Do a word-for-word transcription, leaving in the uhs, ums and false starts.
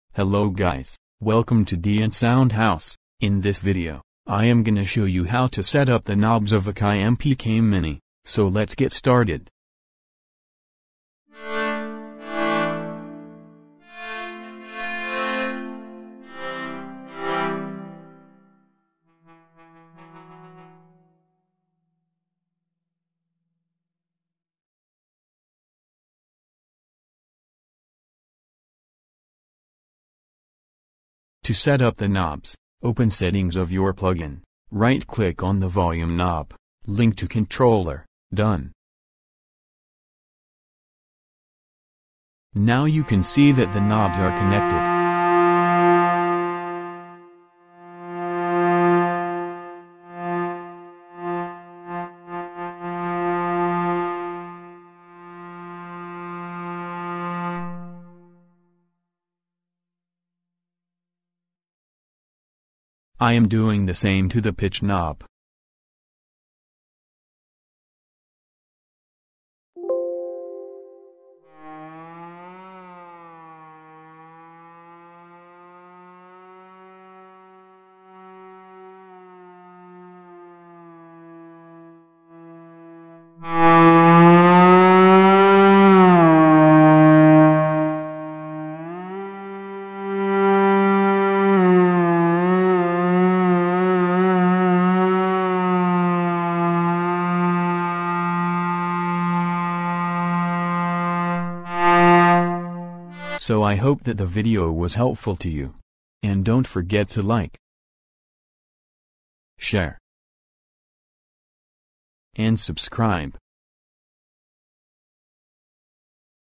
Hello guys, welcome to D and Sound House. In this video, I am gonna show you how to set up the knobs of Akai M P K Mini, so let's get started. To set up the knobs, open Settings of your plugin, right-click on the volume knob, link to controller, done. Now you can see that the knobs are connected. I am doing the same to the pitch knob. So I hope that the video was helpful to you. And don't forget to like, share, and subscribe.